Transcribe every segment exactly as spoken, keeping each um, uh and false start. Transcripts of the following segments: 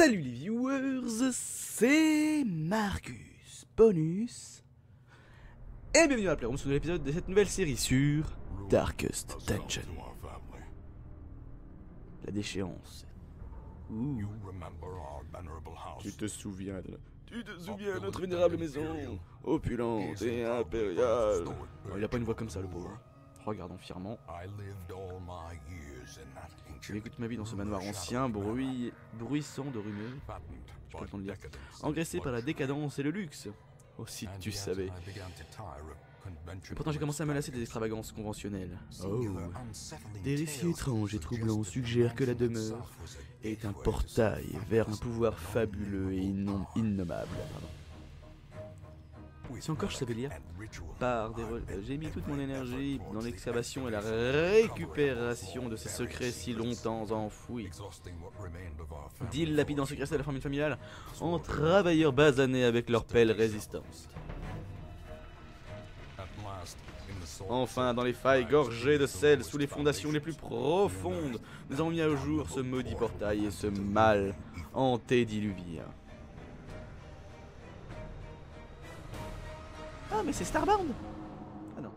Salut les viewers, c'est Marcus Bonus et bienvenue à la Playroom sur un épisode de cette nouvelle série sur Darkest Dungeon. La déchéance. Ouh. Tu te souviens de... Tu te souviens de notre vénérable maison, opulente et impériale. Oh, il a pas une voix comme ça le pauvre. Regardons fièrement. J'ai vécu toute ma vie dans ce manoir ancien, bruit... bruissant de rumeurs. Je peux le temps de lire. Engraissé par la décadence et le luxe. Aussi tu savais. Et pourtant j'ai commencé à me lasser des extravagances conventionnelles. Oh. Des récits étranges et troublants suggèrent que la demeure est un portail vers un pouvoir fabuleux et innom innommable. Pardon. Si encore je savais lire, par des vol... j'ai mis toute mon énergie dans l'excavation et la récupération de ces secrets si longtemps enfouis. Dilapidant ce cristal de la famille familiale en travailleurs basanés avec leur pelle résistance. Enfin, dans les failles gorgées de sel, sous les fondations les plus profondes, nous avons mis à jour ce maudit portail et ce mal antédiluvien. Ah, mais c'est Starbound! Ah non.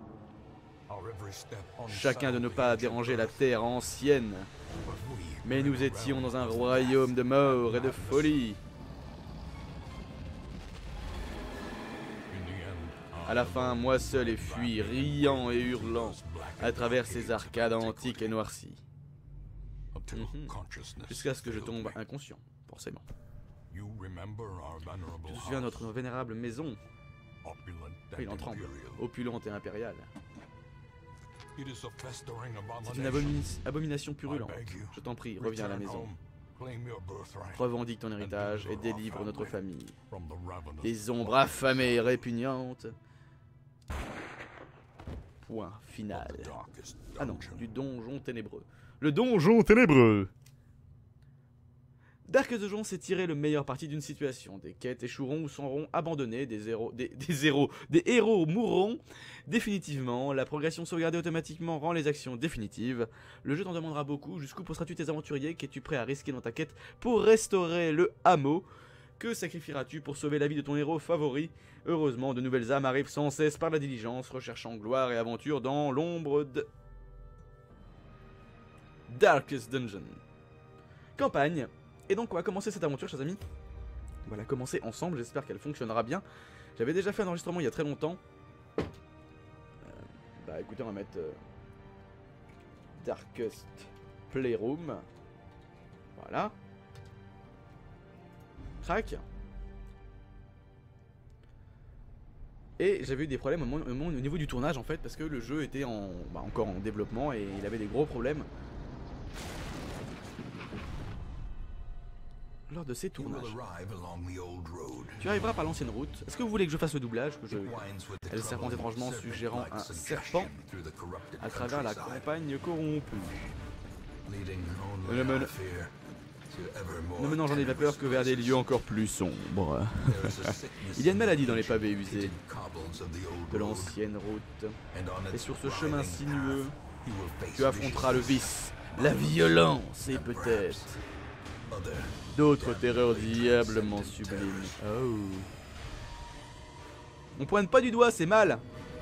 Chacun de nos pas a dérangé la terre ancienne. Mais nous étions dans un royaume de mort et de folie. À la fin, moi seul ai fui, riant et hurlant, à travers ces arcades antiques et noircies. Mmh. Jusqu'à ce que je tombe inconscient, forcément. Tu te souviens de notre vénérable maison? Oui, il en tremble, opulente et impériale. C'est une abomin abomination purulente. Je t'en prie, reviens à la maison. Revendique ton héritage et délivre notre famille des ombres affamées et répugnantes. Point final. Ah non, du donjon ténébreux. Le donjon ténébreux! Darkest Dungeon s'est tiré le meilleur parti d'une situation. Des quêtes échoueront ou seront abandonnées, des héros, des, des héros, des héros mourront définitivement, la progression sauvegardée automatiquement rend les actions définitives. Le jeu t'en demandera beaucoup, jusqu'où poseras-tu tes aventuriers, qu'es-tu prêt à risquer dans ta quête pour restaurer le hameau? Que sacrifieras-tu pour sauver la vie de ton héros favori? Heureusement, de nouvelles âmes arrivent sans cesse par la diligence, recherchant gloire et aventure dans l'ombre de... Darkest Dungeon. Campagne. Et donc on va commencer cette aventure, chers amis. On va la commencer ensemble, j'espère qu'elle fonctionnera bien. J'avais déjà fait un enregistrement il y a très longtemps. Euh, bah écoutez, on va mettre euh, Darkest Playroom. Voilà. Crac. Et j'avais eu des problèmes au, au, au niveau du tournage en fait, parce que le jeu était en, bah, encore en développement et il avait des gros problèmes. Lors de ces tournages. Tu arriveras par l'ancienne route. Est-ce que vous voulez que je fasse le doublage que je... Elle serpente étrangement suggérant un serpent à travers la campagne corrompue. Ne men... ne menant j'en ai pas peur que vers des lieux encore plus sombres. Il y a une maladie dans les pavés usés de l'ancienne route. Et sur ce chemin sinueux, tu affronteras le vice, la violence et peut-être... d'autres terreurs diablement sublimes. Oh. On pointe pas du doigt, c'est mal.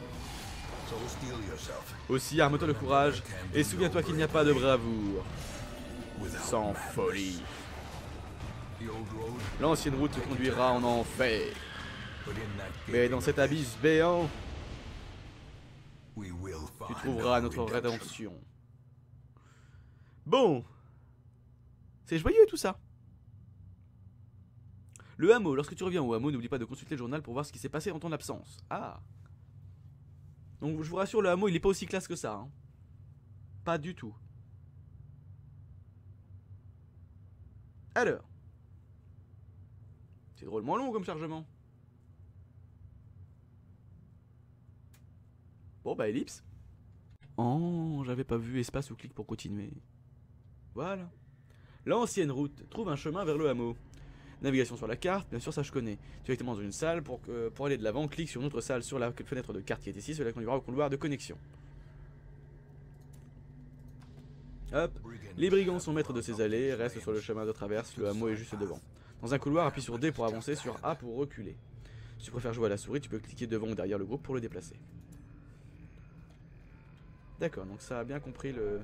Aussi, arme-toi le courage et souviens-toi qu'il n'y a pas de bravoure sans folie. L'ancienne route te conduira en enfer. Mais dans cet abysse béant, tu trouveras notre rédemption. Bon. C'est joyeux tout ça. Le hameau, lorsque tu reviens au hameau, n'oublie pas de consulter le journal pour voir ce qui s'est passé en ton absence. Ah. Donc je vous rassure, le hameau il est pas aussi classe que ça. Hein. Pas du tout. Alors. C'est drôlement long comme chargement. Bon bah ellipse. Oh, j'avais pas vu espace ou clic pour continuer. Voilà. L'ancienne route trouve un chemin vers le hameau. Navigation sur la carte, bien sûr ça je connais. Directement dans une salle, pour, que, pour aller de l'avant, clique sur une autre salle sur la fenêtre de carte qui est ici, cela conduira au couloir de connexion. Hop, les brigands sont maîtres de ces allées, restent sur le chemin de traverse, le hameau est juste devant. Dans un couloir, appuie sur D pour avancer, sur A pour reculer. Si tu préfères jouer à la souris, tu peux cliquer devant ou derrière le groupe pour le déplacer. D'accord, donc ça a bien compris le...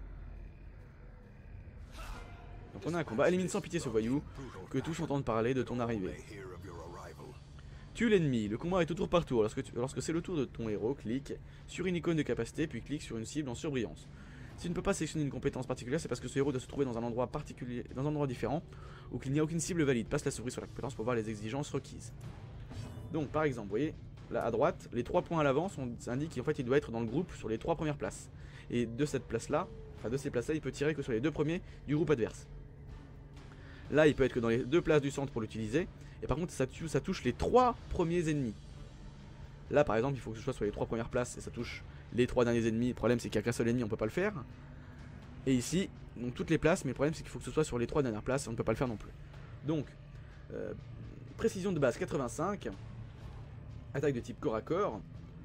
Donc on a un combat, élimine sans pitié ce voyou, que tous entendent parler de ton arrivée. Tue l'ennemi, le combat est au tour par tour. Lorsque, tu... Lorsque c'est le tour de ton héros, clique sur une icône de capacité, puis clique sur une cible en surbrillance. Si tu ne peux pas sélectionner une compétence particulière, c'est parce que ce héros doit se trouver dans un endroit particulier, dans un endroit différent, ou qu'il n'y a aucune cible valide. Passe la souris sur la compétence pour voir les exigences requises. Donc par exemple, vous voyez, là à droite, les trois points à l'avance indiquent qu'en fait il doit être dans le groupe sur les trois premières places. Et de cette place-là, enfin de ces places-là, il peut tirer que sur les deux premiers du groupe adverse. Là, il peut être que dans les deux places du centre pour l'utiliser. Et par contre, ça, tue, ça touche les trois premiers ennemis. Là, par exemple, il faut que ce soit sur les trois premières places et ça touche les trois derniers ennemis. Le problème, c'est qu'il n'y a qu'un seul ennemi, on peut pas le faire. Et ici, donc toutes les places, mais le problème, c'est qu'il faut que ce soit sur les trois dernières places et on ne peut pas le faire non plus. Donc, euh, précision de base quatre-vingt-cinq. Attaque de type corps à corps.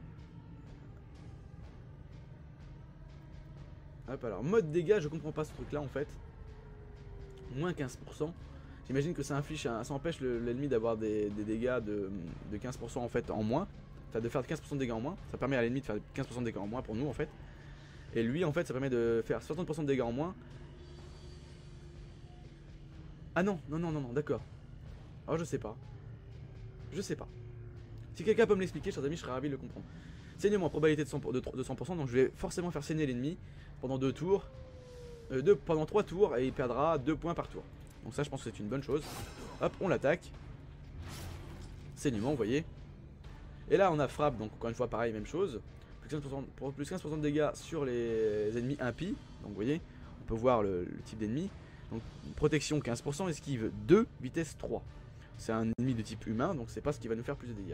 Hop, alors, mode dégâts, je comprends pas ce truc-là en fait. Moins quinze pour cent. J'imagine que ça, inflige, ça empêche l'ennemi d'avoir des, des dégâts de, de quinze pour cent en fait en moins. Enfin de faire quinze pour cent de dégâts en moins. Ça permet à l'ennemi de faire quinze pour cent de dégâts en moins pour nous en fait. Et lui en fait ça permet de faire soixante pour cent de dégâts en moins. Ah non, non, non, non, non, d'accord. Alors je sais pas. Je sais pas. Si quelqu'un peut me l'expliquer, chers amis, je serais ravi de le comprendre. Saignement, probabilité de cent pour cent, donc je vais forcément faire saigner l'ennemi pendant deux tours. Euh, deux, pendant trois tours et il perdra deux points par tour. Donc ça je pense que c'est une bonne chose. Hop, on l'attaque. Saignement, vous voyez. Et là on a frappe, donc encore une fois pareil, même chose. Plus quinze pour cent, pour plus quinze pour cent de dégâts sur les ennemis impies. Donc vous voyez, on peut voir le, le type d'ennemi. Donc protection quinze pour cent, esquive deux, vitesse trois. C'est un ennemi de type humain, donc c'est pas ce qui va nous faire plus de dégâts.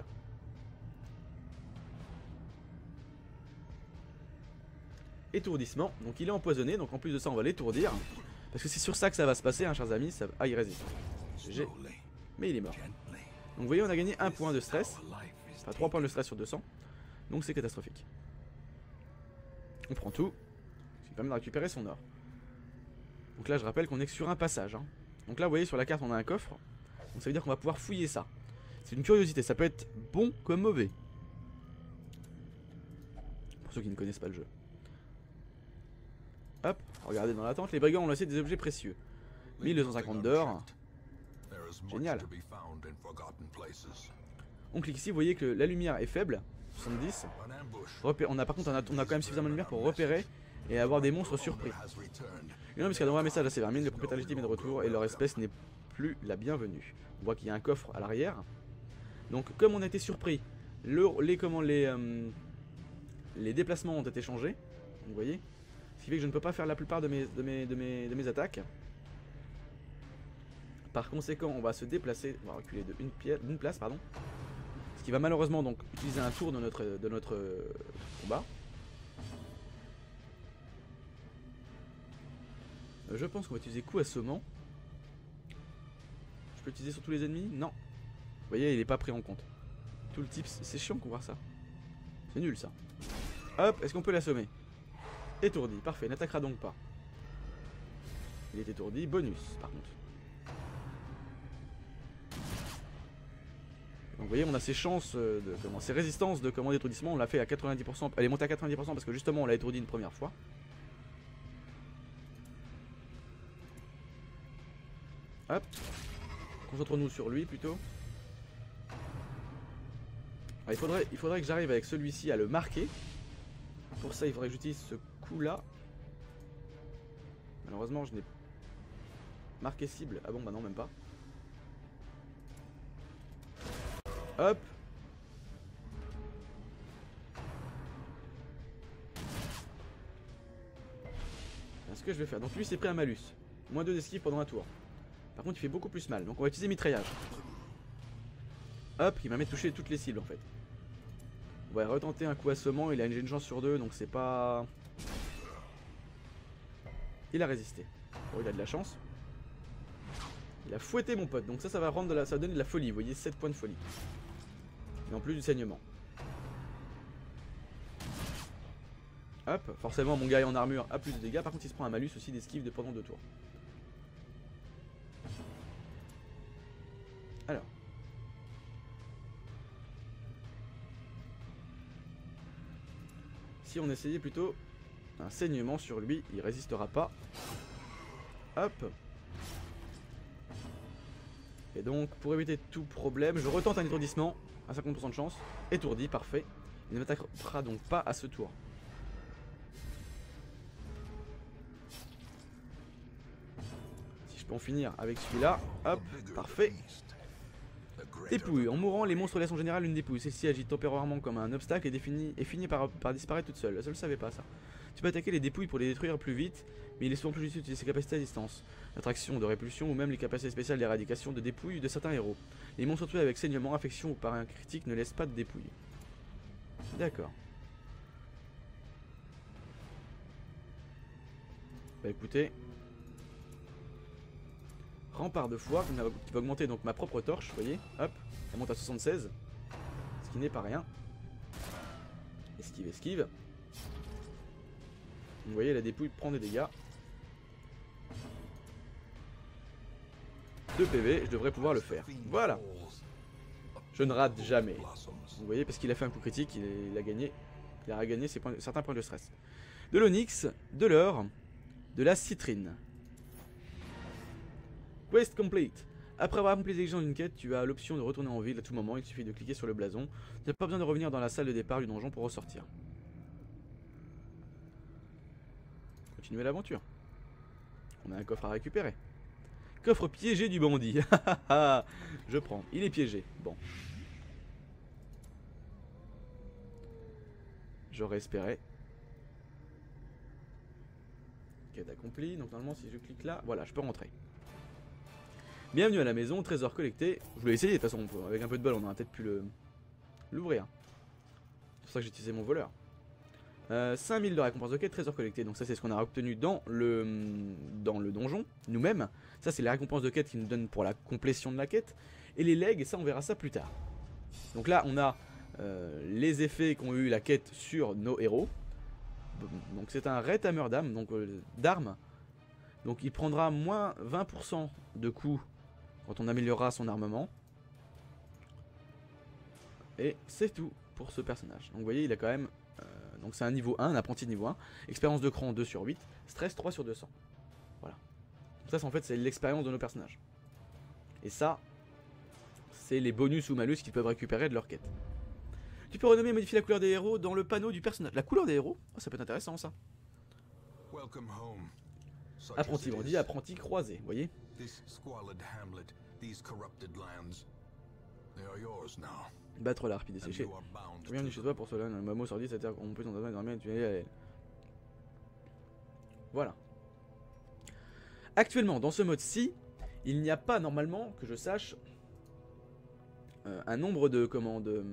Étourdissement, donc il est empoisonné, donc en plus de ça on va l'étourdir. Parce que c'est sur ça que ça va se passer, hein, chers amis. Ça... Ah, il résiste. Mais il est mort. Donc vous voyez, on a gagné un point de stress. Enfin, trois points de stress sur deux cents. Donc c'est catastrophique. On prend tout. Ce qui permet de récupérer son or. Donc là, je rappelle qu'on est sur un passage. Hein. Donc là, vous voyez, sur la carte, on a un coffre. Donc ça veut dire qu'on va pouvoir fouiller ça. C'est une curiosité. Ça peut être bon comme mauvais. Pour ceux qui ne connaissent pas le jeu. Hop, regardez dans la tente, les brigands ont laissé des objets précieux. mille deux cent cinquante d'or. Génial. On clique ici, vous voyez que la lumière est faible, soixante-dix. Repé on a par contre on a, on a quand même suffisamment de lumière pour repérer et avoir des monstres surpris. Une homme envoie un message à ses vermines, le propriétaire légitime est de retour et leur espèce n'est plus la bienvenue. On voit qu'il y a un coffre à l'arrière. Donc comme on a été surpris, le, les, comment, les, euh, les déplacements ont été changés. Vous voyez. Ce qui fait que je ne peux pas faire la plupart de mes, de mes, de mes, de mes attaques. Par conséquent, on va se déplacer, on va reculer de une, pièce, d'une place, pardon. Ce qui va malheureusement donc utiliser un tour de notre, de notre euh, combat. Euh, je pense qu'on va utiliser coup assommant. Je peux utiliser sur tous les ennemis? Non. Vous voyez, il n'est pas pris en compte. Tout le type, c'est chiant qu'on voit ça. C'est nul ça. Hop, est-ce qu'on peut l'assommer? Étourdi, parfait, n'attaquera donc pas. Il est étourdi, bonus par contre. Donc vous voyez, on a ces chances, de, comment, ces résistances de commande d'étourdissement, on l'a fait à quatre-vingt-dix pour cent. Elle est montée à quatre-vingt-dix pour cent parce que justement on l'a étourdi une première fois. Hop. Concentrons-nous sur lui plutôt. Alors, il, faudrait, il faudrait que j'arrive avec celui-ci à le marquer. Pour ça, il faudrait que j'utilise ce coup-là. Malheureusement, je n'ai marqué cible. Ah bon, bah non, même pas. Hop. C'est ce que je vais faire. Donc lui, c'est pris un malus. moins deux d'esquive pendant un tour. Par contre, il fait beaucoup plus mal. Donc on va utiliser mitraillage. Hop, il m'a mis toucher toutes les cibles en fait. On va retenter un coup assommant, il a une chance sur deux, donc c'est pas... Il a résisté. Bon, il a de la chance. Il a fouetté mon pote, donc ça, ça va rendre de la... ça va donner de la folie, vous voyez, sept points de folie. Et en plus du saignement. Hop, forcément mon guerrier en armure a plus de dégâts, par contre il se prend un malus aussi d'esquive de pendant deux tours. Alors. Si on essayait plutôt un saignement sur lui, il résistera pas. Hop. Et donc, pour éviter tout problème, je retente un étourdissement à cinquante pour cent de chance. Étourdi, parfait. Il ne m'attaquera donc pas à ce tour. Si je peux en finir avec celui-là, hop, parfait. Dépouille. En mourant, les monstres laissent en général une dépouille. Celle-ci agit temporairement comme un obstacle et, définit, et finit par, par disparaître toute seule. Je ne savais pas ça. Tu peux attaquer les dépouilles pour les détruire plus vite, mais il est souvent plus juste d'utiliser ses capacités à distance. L'attraction de répulsion ou même les capacités spéciales d'éradication de dépouilles de certains héros. Les monstres tués avec saignement, affection ou par un critique ne laissent pas de dépouilles. D'accord. Bah écoutez. Rempart de foi qui va augmenter donc ma propre torche, vous voyez. Hop, elle monte à soixante-seize. Ce qui n'est pas rien. Esquive, esquive. Vous voyez, la dépouille prend des dégâts. deux P V, je devrais pouvoir le faire. Voilà. Je ne rate jamais. Vous voyez, parce qu'il a fait un coup critique, il, il a gagné. Il a gagné ses points, certains points de stress. De l'onyx, de l'or, de la citrine. Quest complete. Après avoir accompli les exigences d'une quête, tu as l'option de retourner en ville à tout moment. Il suffit de cliquer sur le blason. Tu n'as pas besoin de revenir dans la salle de départ du donjon pour ressortir. Continuez l'aventure. On a un coffre à récupérer. Coffre piégé du bandit. Je prends. Il est piégé. Bon. J'aurais espéré. Quête accomplie. Donc normalement si je clique là, voilà, je peux rentrer. Bienvenue à la maison, trésor collecté. Je voulais essayer de toute façon, avec un peu de bol on aurait peut-être pu le l'ouvrir. C'est pour ça que j'ai utilisé mon voleur. Euh, cinq mille de récompense de quête, trésor collecté. Donc ça c'est ce qu'on a obtenu dans le, dans le donjon, nous-mêmes. Ça c'est les récompenses de quête qui nous donnent pour la complétion de la quête. Et les legs, ça on verra ça plus tard. Donc là on a euh, les effets qu'ont eu la quête sur nos héros. Donc c'est un Red Hammer d'armes, donc euh, d'armes. Donc il prendra moins vingt pour cent de coups quand on améliorera son armement. Et c'est tout pour ce personnage. Donc vous voyez il a quand même... Euh, donc c'est un niveau un, un apprenti de niveau un. Expérience de cran deux sur huit. Stress trois sur deux cents. Voilà. Donc ça en fait c'est l'expérience de nos personnages. Et ça, c'est les bonus ou malus qu'ils peuvent récupérer de leur quête. Tu peux renommer et modifier la couleur des héros dans le panneau du personnage. La couleur des héros, oh, ça peut être intéressant ça. Apprenti bandit, apprenti croisé, vous voyez. Battre la harpie desséchée. Tu viens de chez toi pour cela, un mamo sordide, c'est-à-dire qu'on peut t'en donner dans la tu es. Voilà. Actuellement, dans ce mode-ci, il n'y a pas normalement, que je sache, euh, un nombre de commandes. Euh,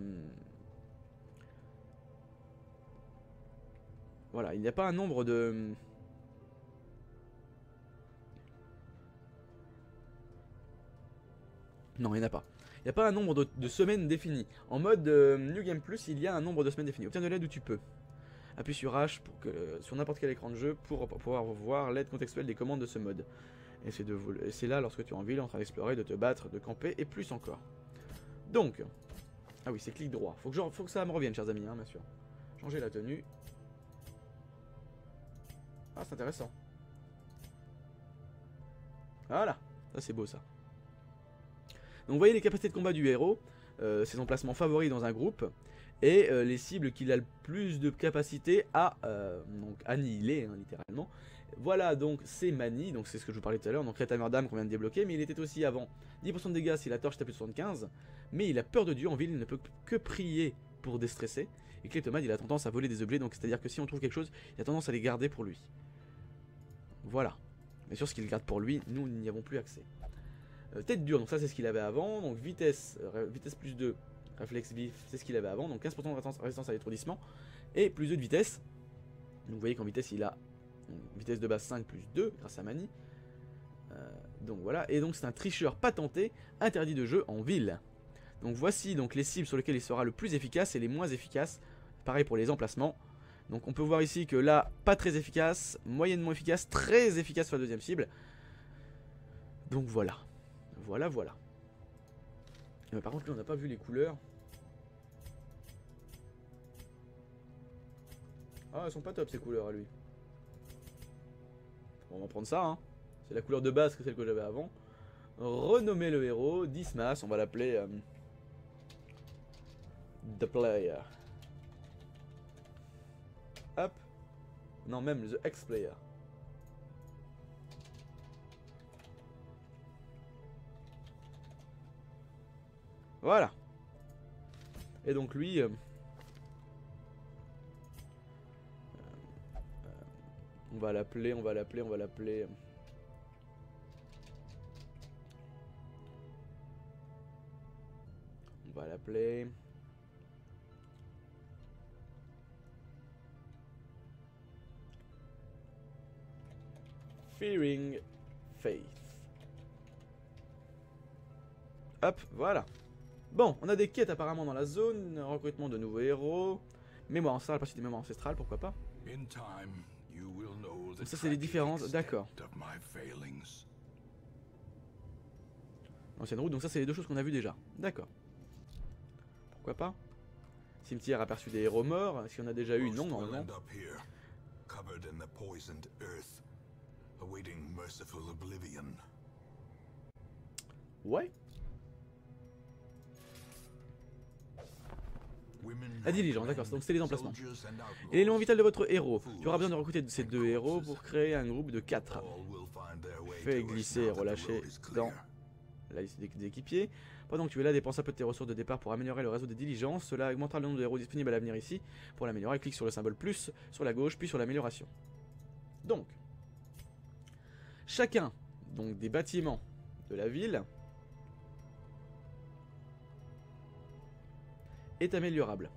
voilà, il n'y a pas un nombre de. Non, il n'y en a pas. Il n'y a pas un nombre de, de semaines défini. En mode euh, New Game Plus, il y a un nombre de semaines défini. Obtiens de l'aide où tu peux. Appuie sur H pour que, euh, sur n'importe quel écran de jeu pour, pour pouvoir voir l'aide contextuelle des commandes de ce mode. Et c'est là lorsque tu es en ville, en train d'explorer, de te battre, de camper et plus encore. Donc, ah oui, c'est clic droit. Faut que, je, faut que ça me revienne, chers amis, hein, bien sûr. Changer la tenue. Ah, c'est intéressant. Voilà, ça c'est beau ça. Donc vous voyez les capacités de combat du héros, euh, ses emplacements favoris dans un groupe, et euh, les cibles qu'il a le plus de capacité à euh, donc annihiler, hein, littéralement. Voilà donc ses manies, donc c'est ce que je vous parlais tout à l'heure, donc Red Hammer d'âme qu'on vient de débloquer, mais il était aussi avant dix pour cent de dégâts si la torche tape plus de soixante-quinze, mais il a peur de Dieu en ville, il ne peut que prier pour déstresser, et Kleptomade il a tendance à voler des objets, donc c'est à dire que si on trouve quelque chose, il a tendance à les garder pour lui. Voilà. Bien sûr ce qu'il garde pour lui, nous n'y avons plus accès. Euh, tête dure, donc ça c'est ce qu'il avait avant, donc vitesse, euh, vitesse plus deux, réflexe vif, c'est ce qu'il avait avant, donc quinze pour cent de résistance à l'étourdissement, et plus deux de vitesse, donc vous voyez qu'en vitesse il a donc, vitesse de base cinq plus deux grâce à Mani, euh, donc voilà, et donc c'est un tricheur patenté, interdit de jeu en ville. Donc voici donc les cibles sur lesquelles il sera le plus efficace et les moins efficaces, pareil pour les emplacements, Donc on peut voir ici que là, pas très efficace, moyennement efficace, très efficace sur la deuxième cible. Donc voilà. Voilà, voilà. Mais par contre, là, on n'a pas vu les couleurs. Ah, elles sont pas top ces couleurs à lui. Bon, on va prendre ça, hein. C'est la couleur de base que celle que j'avais avant. Renommer le héros, Dismas, on va l'appeler euh, The Player. Hop. Non, même The Ex-Player. Voilà. Et donc lui... Euh, On va l'appeler, on va l'appeler, on va l'appeler. On va l'appeler. Fearing Faith. Hop, voilà. Bon, on a des quêtes apparemment dans la zone. Recrutement de nouveaux héros. Mémoire ancestrale, partie des mémoires ancestrales, pourquoi pas. Donc ça c'est les différences, d'accord. Ancienne route, donc ça c'est les deux choses qu'on a vues déjà. D'accord. Pourquoi pas. Cimetière aperçu des héros morts, si on a déjà eu, non normalement. Ouais. La diligence, d'accord, donc c'est les emplacements. Et l'élément vital de votre héros. Tu auras besoin de recruter ces deux héros pour créer un groupe de quatre. Fais glisser et relâcher dans la liste des équipiers. Pendant que tu es là, dépense un peu de tes ressources de départ pour améliorer le réseau des diligences. Cela augmentera le nombre de héros disponibles à l'avenir ici. Pour l'améliorer, clique sur le symbole plus sur la gauche, puis sur l'amélioration. Donc, chacun donc, des bâtiments de la ville est améliorable.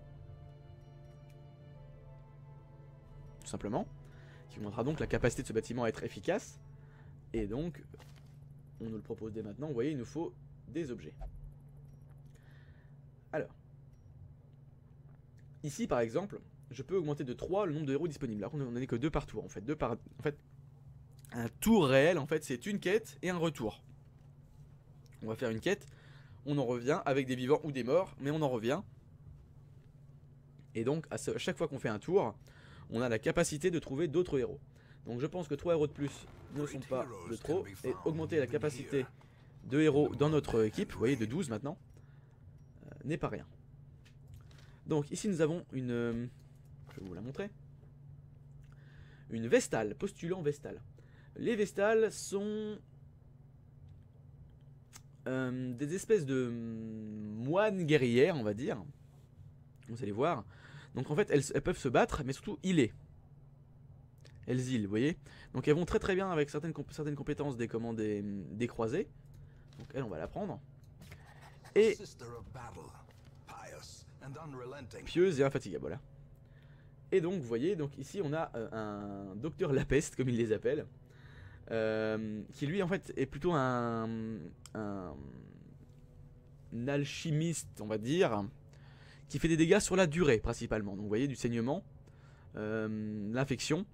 Tout simplement. Qui augmentera donc la capacité de ce bâtiment à être efficace. Et donc, on nous le propose dès maintenant. Vous voyez, il nous faut des objets. Alors. Ici, par exemple, je peux augmenter de trois le nombre de héros disponibles. Là, on n'en est que deux par tour. En fait, deux par... en fait, un tour réel, en fait, c'est une quête et un retour. On va faire une quête. On en revient avec des vivants ou des morts, mais on en revient. Et donc, à chaque fois qu'on fait un tour, on a la capacité de trouver d'autres héros. Donc je pense que trois héros de plus ne sont pas de trop. Et augmenter la capacité de héros dans notre équipe, vous voyez, de douze maintenant, euh, n'est pas rien. Donc ici nous avons une... Euh, je vais vous la montrer. Une Vestale, postulant Vestale. Les Vestales sont... Euh, des espèces de moines guerrières, on va dire. Vous allez voir. Donc en fait, elles, elles peuvent se battre, mais surtout healer. Elles heal, vous voyez. Donc elles vont très très bien avec certaines, comp certaines compétences des, comment, des, des croisés. Donc elle, on va la prendre. Et... pieuse et infatigable, voilà. Et donc, vous voyez, donc ici on a euh, un docteur la peste, comme ils les appellent. Euh, qui lui en fait est plutôt un, un, un alchimiste, on va dire, qui fait des dégâts sur la durée principalement. Donc vous voyez, du saignement, euh, l'infection,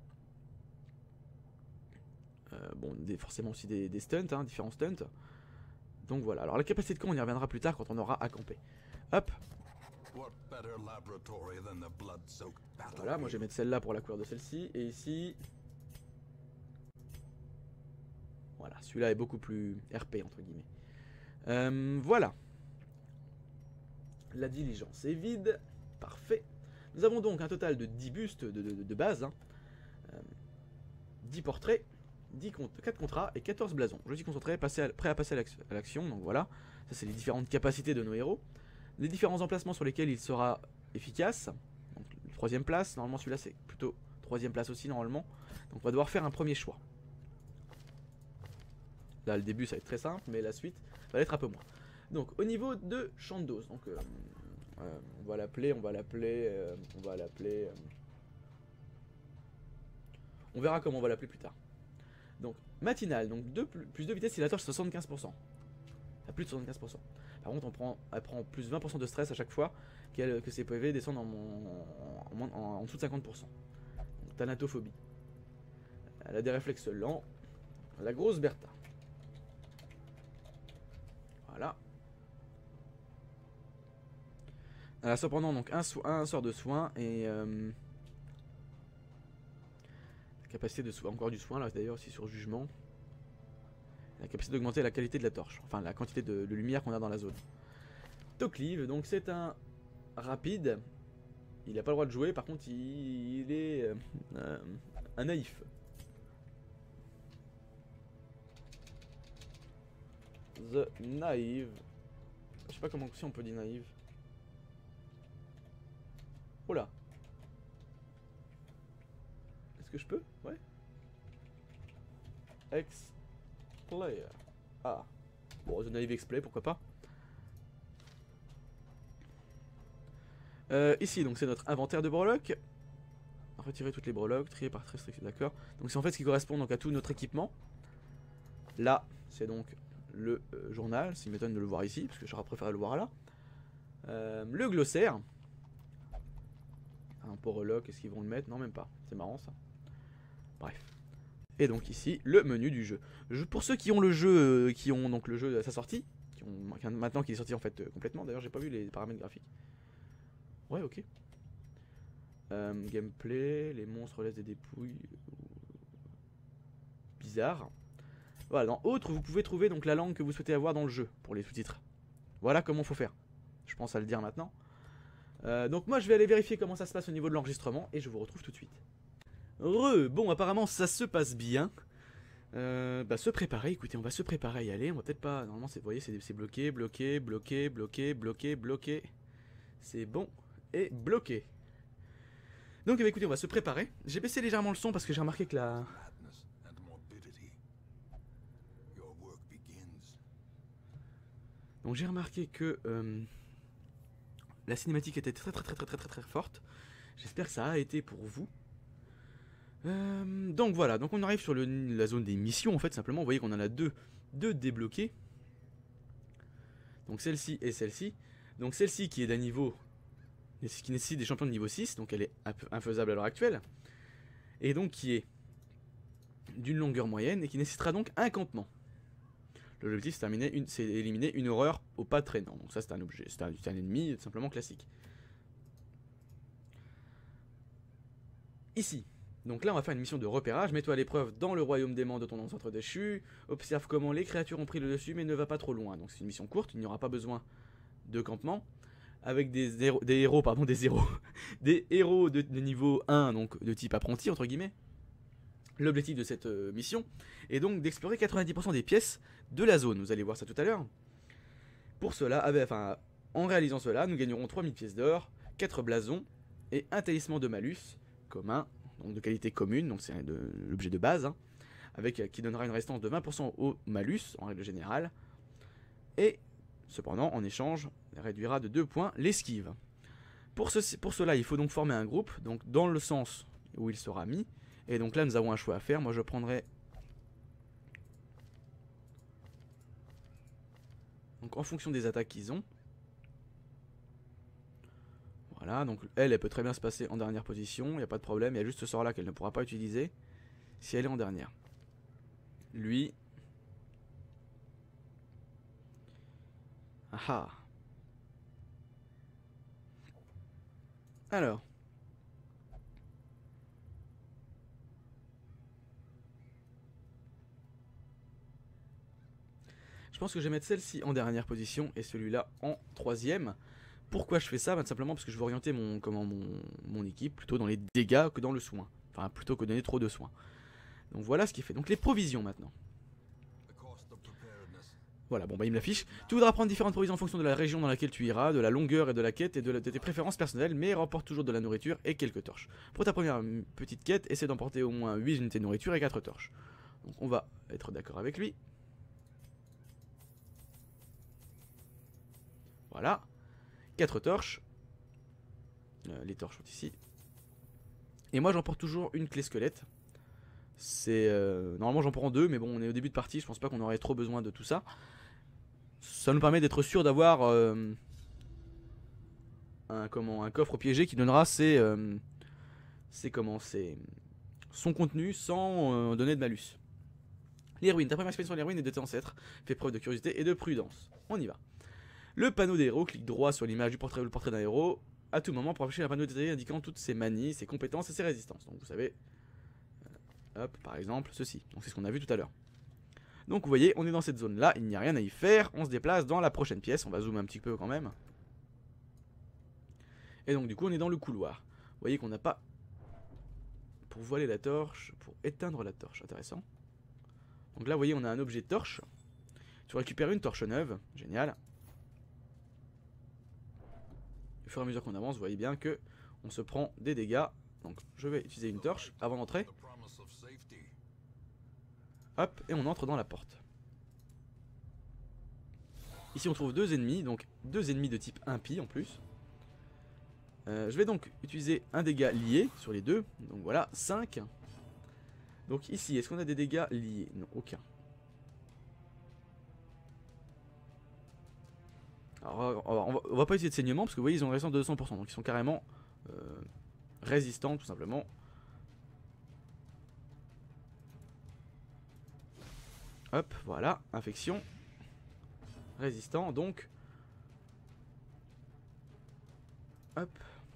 euh, bon, des, forcément aussi des, des stunts, hein, différents stunts. Donc voilà, alors la capacité de camp on y reviendra plus tard quand on aura à camper. Hop. Voilà, moi je vais mettre celle-là pour la couleur de celle-ci, et ici... Voilà, celui-là est beaucoup plus R P entre guillemets. Euh, voilà. La diligence est vide. Parfait. Nous avons donc un total de dix bustes de, de, de base. Hein. Euh, dix portraits, dix comptes, quatre contrats et quatorze blasons. Je suis concentré, passer à, prêt à passer à l'action. Donc voilà. Ça c'est les différentes capacités de nos héros. Les différents emplacements sur lesquels il sera efficace. Donc troisième place. Normalement celui-là c'est plutôt troisième place aussi normalement. Donc on va devoir faire un premier choix. Là le début ça va être très simple, mais la suite va être un peu moins. Donc au niveau de Chandos, donc euh, euh, on va l'appeler, on va l'appeler, euh, on va l'appeler. Euh, on verra comment on va l'appeler plus tard. Donc matinale, donc deux plus, plus de vitesse, il attend soixante-quinze pour cent. À plus de soixante-quinze pour cent. Par contre on prend, elle prend plus vingt pour cent de stress à chaque fois qu'elle, que ses P V descendent en, en, en, en, en dessous de cinquante pour cent. thanatophobie. Elle a des réflexes lents. La grosse Bertha. Voilà. Elle a cependant donc un, un sort de soin et euh, la capacité de soin, encore du soin là d'ailleurs aussi sur jugement. La capacité d'augmenter la qualité de la torche, enfin la quantité de, de lumière qu'on a dans la zone. Toclive, donc c'est un rapide. Il n'a pas le droit de jouer, par contre il, il est euh, euh, un naïf. The Naïve. Je sais pas comment si on peut dire naïve. Oh là. Est-ce que je peux? Ouais. X-Player. Ah. Bon, The Naïve X-Play, pourquoi pas. Euh, ici, donc c'est notre inventaire de breloques. Retirer toutes les breloques, trier par très strict, d'accord. Donc c'est en fait ce qui correspond donc à tout notre équipement. Là, c'est donc le euh, journal, s'il m'étonne de le voir ici, parce que j'aurais préféré le voir là. Euh, le glossaire. Un breloque, est-ce qu'ils vont le mettre? Non, même pas. C'est marrant ça. Bref. Et donc ici, le menu du jeu. Je, pour ceux qui ont le jeu, euh, qui ont donc le jeu à sa sortie, qui ont, maintenant qu'il est sorti en fait euh, complètement, d'ailleurs j'ai pas vu les paramètres graphiques. Ouais, ok. Euh, gameplay, les monstres laissent des dépouilles. Bizarre. Voilà, dans autre, vous pouvez trouver donc la langue que vous souhaitez avoir dans le jeu pour les sous-titres. Voilà comment faut faire. Je pense à le dire maintenant. Euh, donc moi je vais aller vérifier comment ça se passe au niveau de l'enregistrement et je vous retrouve tout de suite. Re, bon apparemment ça se passe bien. Euh, bah se préparer, écoutez on va se préparer à y aller, on va peut-être pas, normalement vous voyez c'est bloqué, bloqué, bloqué, bloqué, bloqué, bloqué. C'est bon et bloqué. Donc bah, écoutez on va se préparer. J'ai baissé légèrement le son parce que j'ai remarqué que la... Donc j'ai remarqué que euh, la cinématique était très très très très très très très forte. J'espère que ça a été pour vous. Euh, donc voilà, donc on arrive sur le, la zone des missions en fait simplement. Vous voyez qu'on en a deux, deux débloquées. Donc celle-ci et celle-ci. Donc celle-ci qui est d'un niveau, qui nécessite des champions de niveau six, donc elle est infaisable à l'heure actuelle. Et donc qui est d'une longueur moyenne et qui nécessitera donc un campement. L'objectif c'est éliminer une horreur au pas traînant. Donc ça c'est un objet, c'est un, un ennemi simplement classique. Ici, donc là on va faire une mission de repérage. Mets-toi à l'épreuve dans le royaume dément de ton ancêtre déchu. Observe comment les créatures ont pris le dessus mais ne va pas trop loin. Donc c'est une mission courte, il n'y aura pas besoin de campement. Avec des héros, des héros, pardon, des héros, des héros de, de niveau un, donc de type apprenti entre guillemets. L'objectif de cette euh, mission est donc d'explorer quatre-vingt-dix pour cent des pièces de la zone. Vous allez voir ça tout à l'heure. Pour cela, avec, enfin, en réalisant cela, nous gagnerons trois mille pièces d'or, quatre blasons et un talisman de malus commun, donc de qualité commune, donc c'est l'objet de base, hein, avec, qui donnera une résistance de vingt pour cent au malus en règle générale. Et cependant, en échange, réduira de deux points l'esquive. Pour, ce, pour cela, il faut donc former un groupe, donc dans le sens où il sera mis. Et donc là nous avons un choix à faire. Moi je prendrai donc en fonction des attaques qu'ils ont. Voilà, donc elle, elle peut très bien se passer en dernière position, il n'y a pas de problème, il y a juste ce sort là qu'elle ne pourra pas utiliser si elle est en dernière. Lui. Ah ah. Alors. Je pense que je vais mettre celle-ci en dernière position et celui-là en troisième. Pourquoi je fais ça? Ben, simplement parce que je veux orienter mon, comment, mon, mon équipe plutôt dans les dégâts que dans le soin. Enfin, plutôt que donner trop de soins. Donc voilà ce qui est fait. Donc les provisions maintenant. Voilà, bon bah il me l'affiche. Tu voudras prendre différentes provisions en fonction de la région dans laquelle tu iras, de la longueur et de la quête et de, la, de tes préférences personnelles, mais remporte toujours de la nourriture et quelques torches. Pour ta première petite quête, essaie d'emporter au moins huit unités de nourriture et quatre torches. Donc on va être d'accord avec lui. Voilà, quatre torches. Euh, les torches sont ici. Et moi j'emporte toujours une clé squelette. C'est euh, normalement j'en prends deux, mais bon on est au début de partie, je pense pas qu'on aurait trop besoin de tout ça. Ça nous permet d'être sûr d'avoir euh, un, comment, un coffre piégé qui donnera ses, euh, ses, comment, ses, son contenu sans euh, donner de malus. Les ruines, ta première expérience sur les ruines et de tes ancêtres, fais preuve de curiosité et de prudence. On y va. Le panneau des héros, clique droit sur l'image du portrait ou le portrait d'un héros, à tout moment pour afficher un panneau détaillé indiquant toutes ses manies, ses compétences et ses résistances. Donc vous savez, euh, hop, par exemple, ceci. Donc c'est ce qu'on a vu tout à l'heure. Donc vous voyez, on est dans cette zone là, il n'y a rien à y faire, on se déplace dans la prochaine pièce, on va zoomer un petit peu quand même. Et donc du coup on est dans le couloir. Vous voyez qu'on n'a pas... Pour voiler la torche, pour éteindre la torche, intéressant. Donc là vous voyez on a un objet torche. Tu récupères une torche neuve, génial. Au fur et à mesure qu'on avance, vous voyez bien que on se prend des dégâts. Donc je vais utiliser une torche avant d'entrer. Hop, et on entre dans la porte. Ici on trouve deux ennemis, donc deux ennemis de type impie en plus. Euh, je vais donc utiliser un dégât lié sur les deux, donc voilà, cinq. Donc ici, est-ce qu'on a des dégâts liés? Non, aucun. Alors on va, on va pas utiliser de saignement parce que vous voyez ils ont une résistance de deux cents pour cent, donc ils sont carrément euh, résistants tout simplement. Hop, voilà, infection. Résistant, donc. Hop.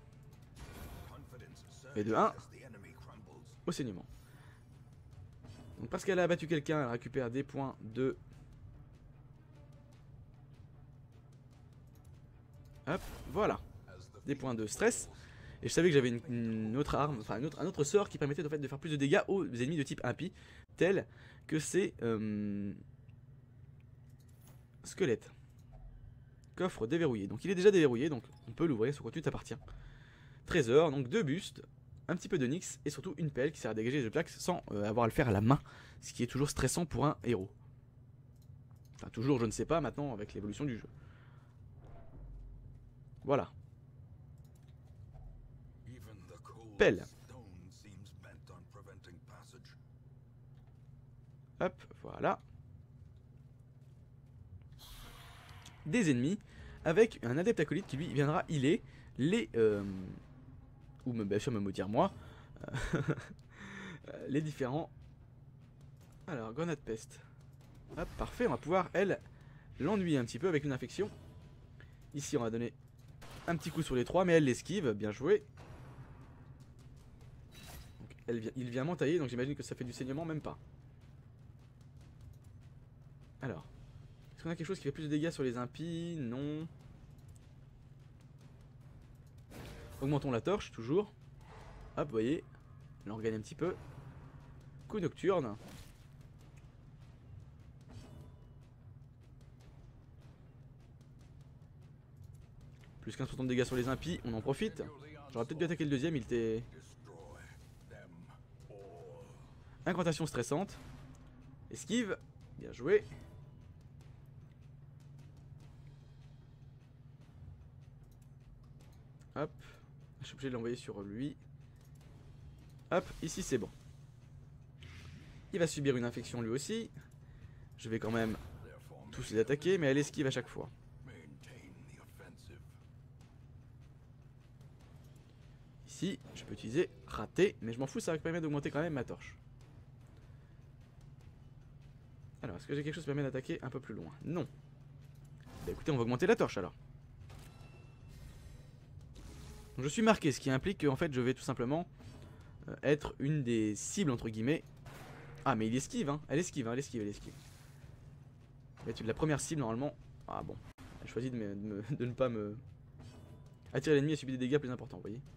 Et de un au saignement. Donc parce qu'elle a abattu quelqu'un, elle récupère des points de... Hop, voilà. Des points de stress. Et je savais que j'avais une, une autre arme, enfin une autre, un autre sort qui permettait en fait, de faire plus de dégâts aux ennemis de type impie, tel que ces euh, squelettes. Coffre déverrouillé. Donc il est déjà déverrouillé, donc on peut l'ouvrir, son contenu t'appartient. Trésor, donc deux bustes, un petit peu de nix et surtout une pelle qui sert à dégager les plaques sans euh, avoir à le faire à la main, ce qui est toujours stressant pour un héros. Enfin toujours, je ne sais pas maintenant avec l'évolution du jeu. Voilà. Pelle. Hop, voilà. Des ennemis avec un adepte acolyte qui lui viendra healer les euh, ou me, bien sûr me maudire moi euh, les différents. Alors grenade peste. Hop, parfait, on va pouvoir elle l'ennuyer un petit peu avec une infection. Ici on va donner un petit coup sur les trois mais elle l'esquive, bien joué. Donc, elle vient, il vient m'entailler donc j'imagine que ça fait du saignement, même pas. Alors, est-ce qu'on a quelque chose qui fait plus de dégâts sur les impies? Non. Augmentons la torche, toujours. Hop, vous voyez. On regagne un petit peu. Coup nocturne. Plus quinze pour cent de dégâts sur les impies, on en profite. J'aurais peut-être dû attaquer le deuxième, il était... Incantation stressante. Esquive. Bien joué. Hop, je suis obligé de l'envoyer sur lui. Hop, ici c'est bon. Il va subir une infection lui aussi. Je vais quand même tous les attaquer, mais elle esquive à chaque fois. Ici, je peux utiliser raté, mais je m'en fous, ça va permettre d'augmenter quand même ma torche. Alors, est-ce que j'ai quelque chose qui permet d'attaquer un peu plus loin? Non. Bah écoutez, on va augmenter la torche alors. Donc je suis marqué, ce qui implique que en fait je vais tout simplement euh, être une des cibles entre guillemets. Ah mais il esquive, hein. Elle esquive, hein. elle esquive, elle esquive. Elle va être la première cible normalement. Ah bon, elle choisit de, me, de, me, de ne pas me attirer l'ennemi et subir des dégâts plus importants, vous voyez.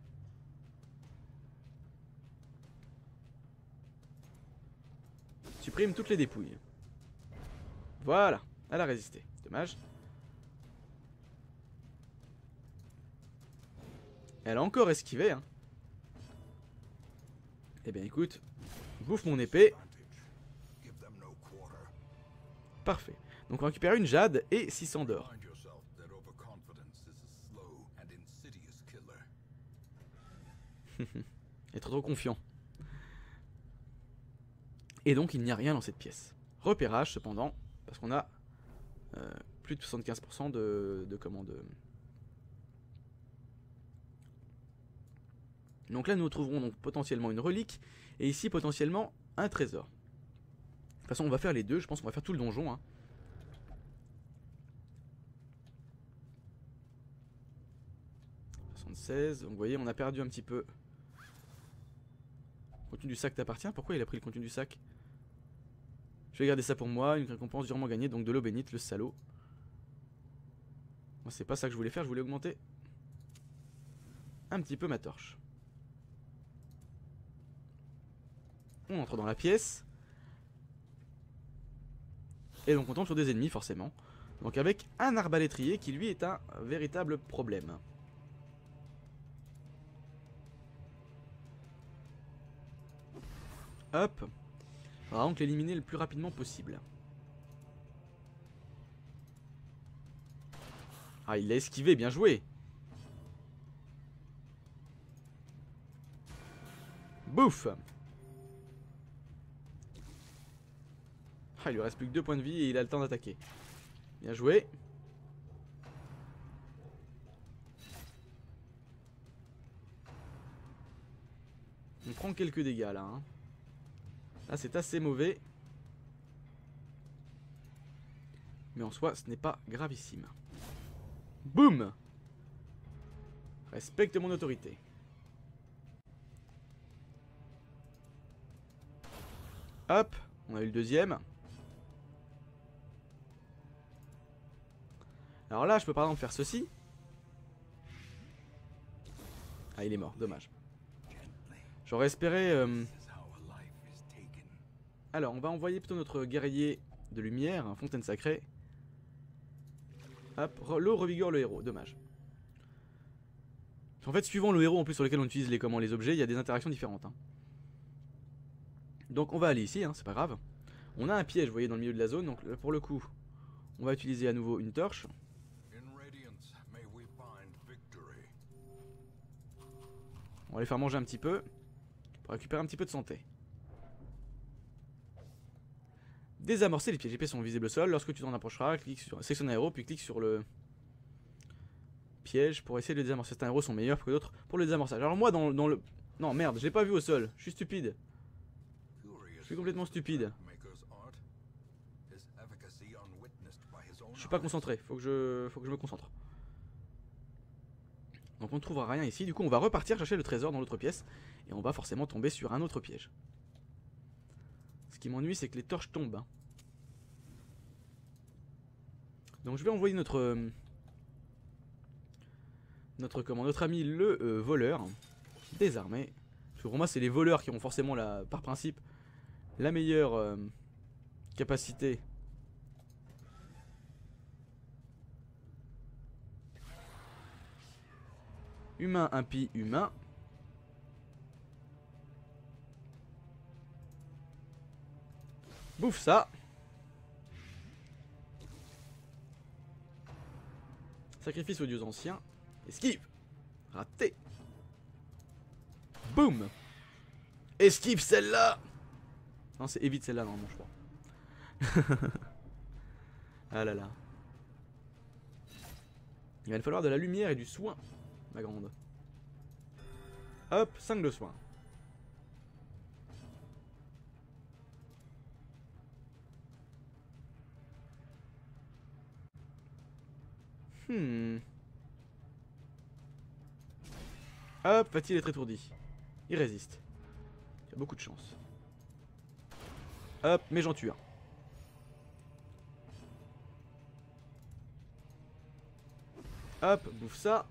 Supprime toutes les dépouilles. Voilà, elle a résisté, dommage. Elle a encore esquivé, hein. Eh bien écoute, bouffe mon épée. Parfait. Donc on récupère une jade et six cents d'or. Être trop confiant. Et donc il n'y a rien dans cette pièce. Repérage cependant, parce qu'on a euh, plus de soixante-quinze pour cent de, de comment de... Donc là, nous trouverons donc potentiellement une relique, et ici potentiellement un trésor. De toute façon, on va faire les deux, je pense qu'on va faire tout le donjon. Hein. soixante-seize, donc vous voyez, on a perdu un petit peu. Le contenu du sac t'appartient, pourquoi il a pris le contenu du sac? Je vais garder ça pour moi, une récompense durement gagnée, donc de l'eau bénite, le salaud. Moi, c'est pas ça que je voulais faire, je voulais augmenter un petit peu ma torche. On entre dans la pièce. Et donc on tombe sur des ennemis forcément. Donc avec un arbalétrier qui lui est un véritable problème. Hop. On va donc l'éliminer le plus rapidement possible. Ah, il l'a esquivé, bien joué. Bouf. Ah, il lui reste plus que deux points de vie et il a le temps d'attaquer. Bien joué. On prend quelques dégâts là. Hein. Là c'est assez mauvais. Mais en soi ce n'est pas gravissime. Boum. Respecte mon autorité. Hop, on a eu le deuxième. Alors là, je peux par exemple faire ceci. Ah, il est mort, dommage. J'aurais espéré... Euh... Alors, on va envoyer plutôt notre guerrier de lumière, hein, fontaine sacrée. Hop, l'eau revigore le héros, dommage. En fait, suivant le héros en plus sur lequel on utilise les, comment, les objets, il y a des interactions différentes. Hein. Donc on va aller ici, hein, c'est pas grave. On a un piège, vous voyez, dans le milieu de la zone, donc pour le coup, on va utiliser à nouveau une torche. On va les faire manger un petit peu, pour récupérer un petit peu de santé. Désamorcer, les pièges épais sont visibles au sol. Lorsque tu t'en approcheras, clique sur sélectionne un héros, puis clique sur le piège pour essayer de le désamorcer. Certains héros sont meilleurs que d'autres pour le désamorçage. Alors moi, dans, dans le... Non, merde, je l'ai pas vu au sol, je suis stupide. Je suis complètement stupide. Je suis pas concentré, faut que je, faut que je me concentre. Donc on ne trouvera rien ici, du coup on va repartir chercher le trésor dans l'autre pièce. Et on va forcément tomber sur un autre piège. Ce qui m'ennuie c'est que les torches tombent. Hein. Donc je vais envoyer notre... Euh, notre, comment, notre ami le euh, voleur. Désarmé. Parce que pour moi c'est les voleurs qui ont forcément la, par principe la meilleure euh, capacité. Humain, impie, humain. Bouffe ça. Sacrifice aux dieux anciens. Esquive. Raté. Boum. Esquive celle-là. Non, c'est évite celle-là normalement, je crois. Ah là là. Il va me falloir de la lumière et du soin, ma grande. Hop, cinq de soin. Hmm. Hop, va-t-il être étourdi? Il résiste. Il y a beaucoup de chance. Hop, mais j'en tue un. Hop, bouffe ça.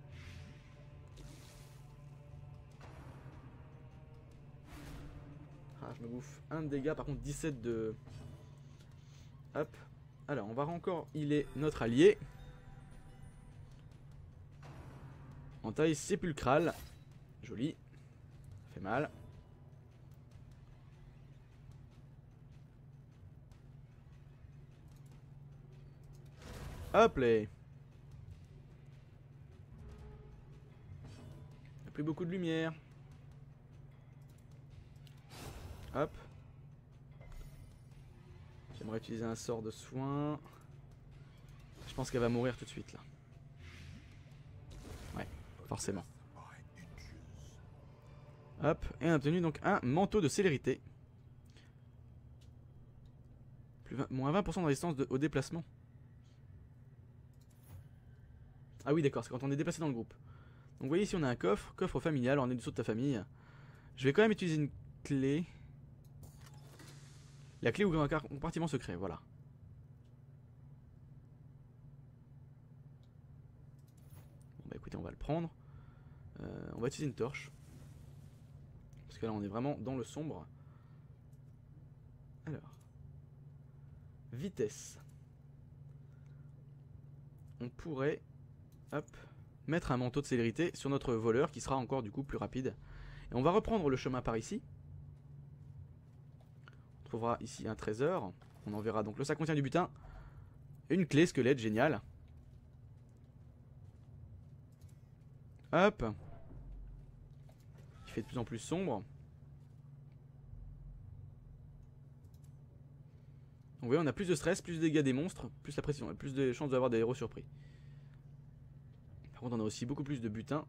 Ah, je me bouffe un de dégâts, par contre dix-sept de... Hop. Alors, on va encore healer notre allié. En taille sépulcrale. Joli. Ça fait mal. Hop là. Il n'y a plus beaucoup de lumière. Hop. J'aimerais utiliser un sort de soin. Je pense qu'elle va mourir tout de suite là. Ouais, forcément. Hop, et on a obtenu donc un manteau de célérité. Plus vingt, moins vingt pour cent de résistance de, au déplacement. Ah oui d'accord, c'est quand on est déplacé dans le groupe. Donc vous voyez ici on a un coffre, coffre familial, on est dessous de ta famille. Je vais quand même utiliser une clé. La clé ouvre un compartiment secret, voilà. Bon bah écoutez, on va le prendre. Euh, on va utiliser une torche. Parce que là on est vraiment dans le sombre. Alors. Vitesse. On pourrait, hop, mettre un manteau de célérité sur notre voleur qui sera encore du coup plus rapide. Et on va reprendre le chemin par ici. On trouvera ici un trésor. On enverra donc le sac contient du butin. Une clé squelette, génial. Hop. Il fait de plus en plus sombre. Donc vous voyez, on a plus de stress, plus de dégâts des monstres, plus la pression, plus de chances d'avoir des héros surpris. Par contre, on a aussi beaucoup plus de butin.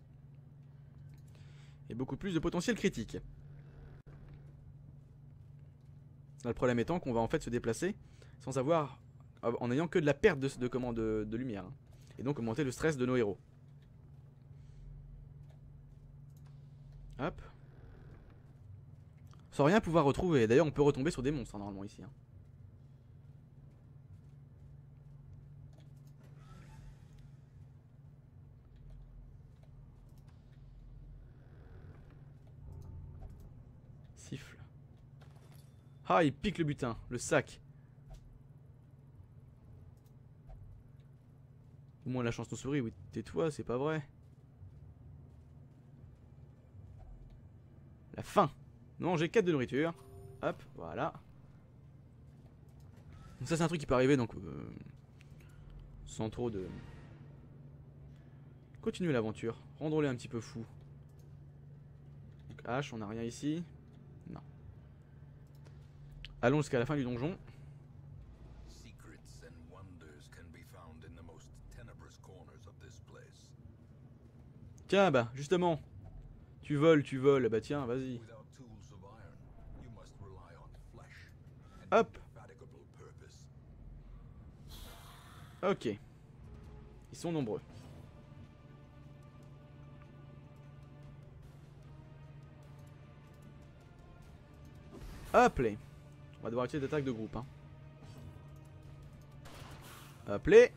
Et beaucoup plus de potentiel critique. Là, le problème étant qu'on va en fait se déplacer sans avoir, en ayant que de la perte de, de, comment, de, de lumière. Et donc augmenter le stress de nos héros. Hop. Sans rien pouvoir retrouver. D'ailleurs, on peut retomber sur des monstres hein, normalement ici. Hein. Siffle. Ah, il pique le butin, le sac. Au moins la chance nous sourit, oui, tais-toi, c'est pas vrai. La faim. Non, j'ai quatre de nourriture. Hop, voilà. Donc ça c'est un truc qui peut arriver donc euh, sans trop de... Continuez l'aventure, rendons-les un petit peu fous. Donc H, on n'a rien ici. Non. Allons jusqu'à la fin du donjon. Tiens bah justement. Tu voles, tu voles, bah tiens, vas-y. Hop. Ok. Ils sont nombreux. Hop les. On va devoir utiliser d'attaque de groupe. Hein. Hop les.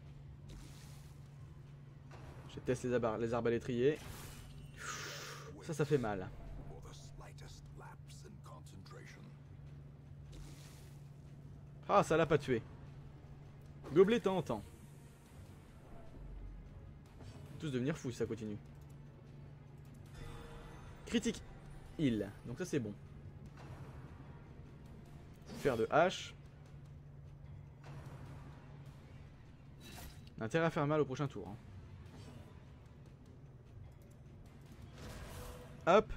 Je teste les, les arbalétriers. Ça, ça fait mal. Ah, ça l'a pas tué. Gobelet tentant. Tous devenir fous si ça continue. Critique. Heal. Donc ça c'est bon. Faire de hache. Intérêt à faire mal au prochain tour. Hein. Hop.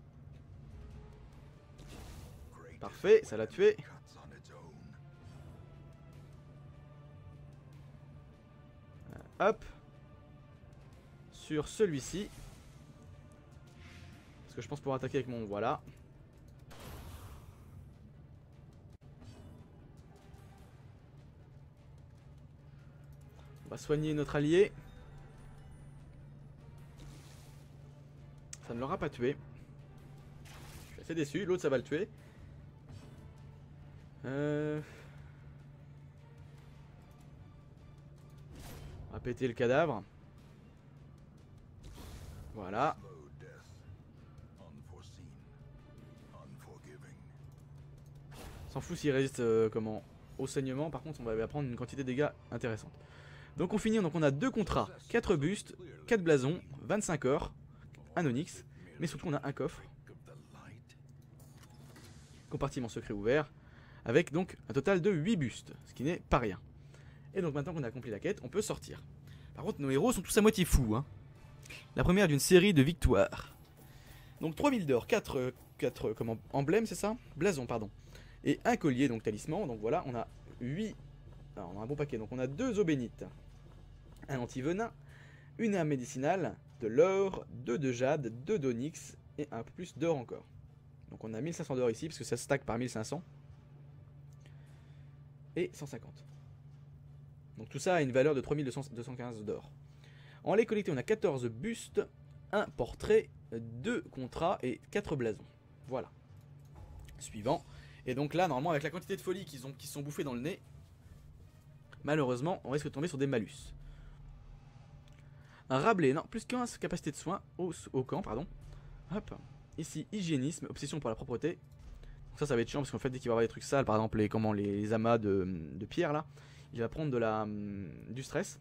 Parfait, ça l'a tué. Hop. Sur celui-ci. Parce que je pense pouvoir attaquer avec mon... Voilà. On va soigner notre allié. Ça ne l'aura pas tué. Je suis assez déçu. L'autre ça va le tuer. Euh... On va péter le cadavre. Voilà. S'en fout s'il résiste euh, comment au saignement. Par contre on va prendre une quantité de dégâts intéressante. Donc on finit, donc on a deux contrats, quatre bustes, quatre blasons, vingt-cinq ors, un onyx, mais surtout on a un coffre. Compartiment secret ouvert, avec donc un total de huit bustes, ce qui n'est pas rien. Et donc maintenant qu'on a accompli la quête, on peut sortir. Par contre nos héros sont tous à moitié fous. Hein. La première d'une série de victoires. Donc trois mille d'or, quatre, quatre comment, emblèmes c'est ça? Blasons pardon. Et un collier, donc talisman, donc voilà, on a huit... Alors on a un bon paquet, donc on a deux eaux bénites. Un anti-venin, une arme médicinale, de l'or, deux de jade, deux d'onyx et un peu plus d'or encore. Donc on a mille cinq cents d'or ici parce que ça stack par mille cinq cents. Et cent cinquante. Donc tout ça a une valeur de trois mille deux cent quinze d'or. En les collecter, on a quatorze bustes, un portrait, deux contrats et quatre blasons. Voilà. Suivant. Et donc là, normalement, avec la quantité de folie qu'ils ont, qui sont bouffés dans le nez, malheureusement, on risque de tomber sur des malus. Un Rabelais, non, plus quinze capacité de soins au, au camp, pardon. Hop. Ici, hygiénisme, obsession pour la propreté. Donc ça, ça va être chiant parce qu'en fait, dès qu'il va y avoir des trucs sales, par exemple les, comment, les amas de, de pierre là, il va prendre de la, du stress.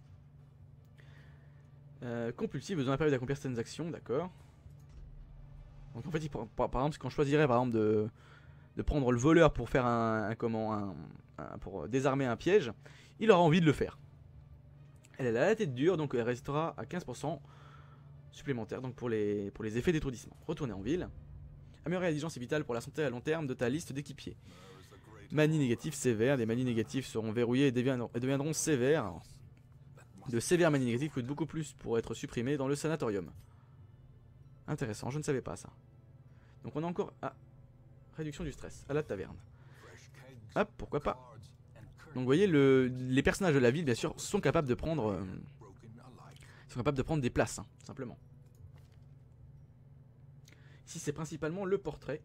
Euh, compulsif, besoin d'un période d'accomplir certaines actions, d'accord. Donc en fait, il, par, par exemple, quand je choisirais par exemple de, de prendre le voleur pour faire un, un comment, un, un, pour désarmer un piège, il aura envie de le faire. Elle a la tête dure, donc elle restera à quinze pour cent supplémentaire donc pour les, pour les effets d'étourdissement. Retourner en ville. Améliorer la diligence est vitale pour la santé à long terme de ta liste d'équipiers. Manie négative sévère. Des manies négatives seront verrouillées et deviendront, et deviendront sévères. De sévères manies négatives coûtent beaucoup plus pour être supprimées dans le sanatorium. Intéressant, je ne savais pas ça. Donc on a encore... Ah, réduction du stress à la taverne. Hop, pourquoi pas. Donc vous voyez, le, les personnages de la ville, bien sûr, sont capables de prendre... Euh, sont capables de prendre des places, hein, simplement. Ici, c'est principalement le portrait.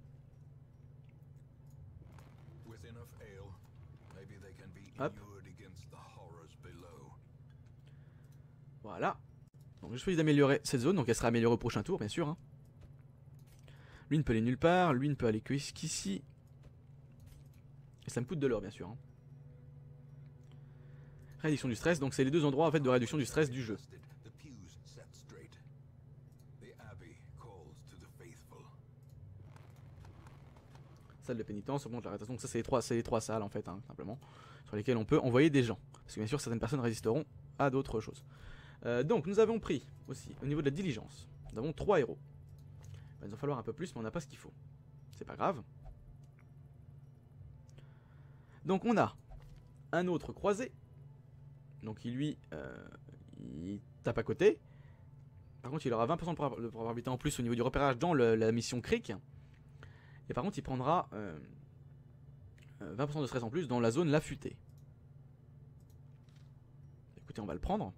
Hop. Voilà. Donc je choisis d'améliorer cette zone, donc elle sera améliorée au prochain tour, bien sûr. Hein. Lui ne peut aller nulle part, lui ne peut aller qu'ici. Et ça me coûte de l'or, bien sûr. Hein. Réduction du stress, donc c'est les deux endroits en fait de réduction du stress du jeu. Salle de pénitence, augmente la rétention. Donc ça c'est les trois, c'est les trois salles en fait, hein, simplement, sur lesquelles on peut envoyer des gens. Parce que bien sûr certaines personnes résisteront à d'autres choses. Euh, donc nous avons pris aussi au niveau de la diligence. Nous avons trois héros. Il va nous en falloir un peu plus, mais on n'a pas ce qu'il faut. C'est pas grave. Donc on a un autre croisé. Donc il lui, euh, il tape à côté. Par contre il aura vingt pour cent de probabilité en plus au niveau du repérage dans le, la mission Creek. Et par contre il prendra euh, vingt pour cent de stress en plus dans la zone La Futée. Écoutez, on va le prendre.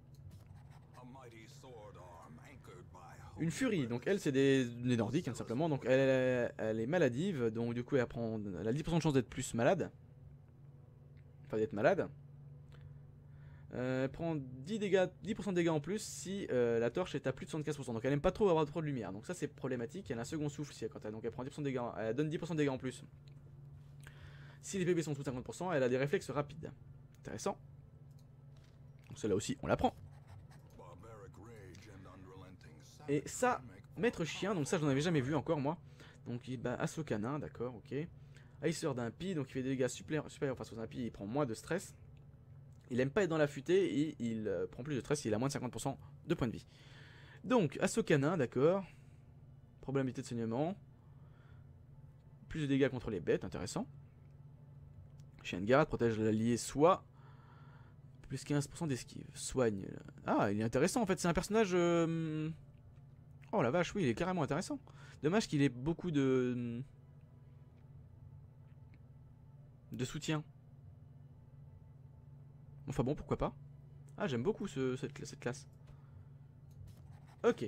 Une furie, donc elle c'est des, des nordiques hein, simplement, donc elle, elle, elle est maladive, donc du coup elle, prend, elle a dix pour cent de chance d'être plus malade. Enfin d'être malade. Euh, elle prend dix pour cent de dégâts en plus si euh, la torche est à plus de soixante-quinze pour cent. Donc elle aime pas trop avoir trop de lumière. Donc ça c'est problématique. Elle a un second souffle si elle, quand elle, donc elle prend dix pour cent de dégâts. Elle donne dix pour cent de dégâts en plus. Si les P B sont sous cinquante pour cent, elle a des réflexes rapides. Intéressant. Donc celle-là aussi on la prend. Et ça, maître chien, donc ça j'en avais jamais vu encore moi. Donc il bat assaut canin, d'accord, ok. Haïsseur d'impie, donc il fait des dégâts supérieurs face aux impies, il prend moins de stress. Il aime pas être dans la futée et il euh, prend plus de stress, il a moins de cinquante pour cent de points de vie. Donc, assaut canin, d'accord. Probabilité de saignement. Plus de dégâts contre les bêtes, intéressant. Chien de garde, protège l'allié soit. Plus quinze pour cent d'esquive. Soigne. Ah, il est intéressant en fait, c'est un personnage... Euh... Oh la vache, oui, il est carrément intéressant. Dommage qu'il ait beaucoup de... de soutien. Enfin bon, pourquoi pas. Ah, j'aime beaucoup ce, cette, cette classe. Ok.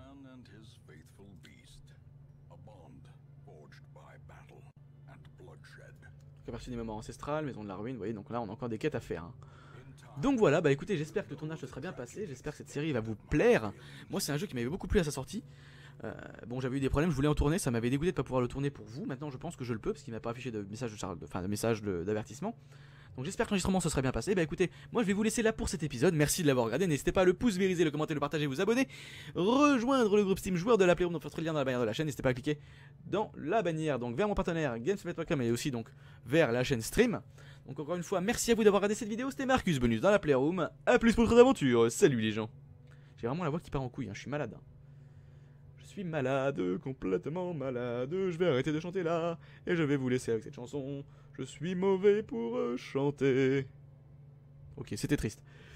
Aperçu des moments ancestrales, maison de la ruine, vous voyez, donc là on a encore des quêtes à faire. Hein. Donc voilà, bah écoutez, j'espère que le tournage se sera bien passé, j'espère que cette série va vous plaire. Moi c'est un jeu qui m'avait beaucoup plu à sa sortie. Euh, bon, j'avais eu des problèmes, je voulais en tourner, ça m'avait dégoûté de ne pas pouvoir le tourner pour vous. Maintenant je pense que je le peux, parce qu'il m'a pas affiché de message de, enfin, de, message d'avertissement. Donc j'espère que l'enregistrement se serait bien passé. Bah écoutez, moi je vais vous laisser là pour cet épisode. Merci de l'avoir regardé. N'hésitez pas à le pouce vériser, le commenter, le partager, vous abonner. Rejoindre le groupe Steam joueur de la Playroom dans votre lien dans la bannière de la chaîne. N'hésitez pas à cliquer dans la bannière donc vers mon partenaire Gamesmet point com et aussi donc vers la chaîne Stream. Donc encore une fois, merci à vous d'avoir regardé cette vidéo. C'était Marcus Bonus dans la Playroom. A plus pour d'autres aventures. Salut les gens. J'ai vraiment la voix qui part en couille, hein. Je suis malade. Hein. Je suis malade, complètement malade. Je vais arrêter de chanter là et je vais vous laisser avec cette chanson. Je suis mauvais pour chanter. Ok, c'était triste.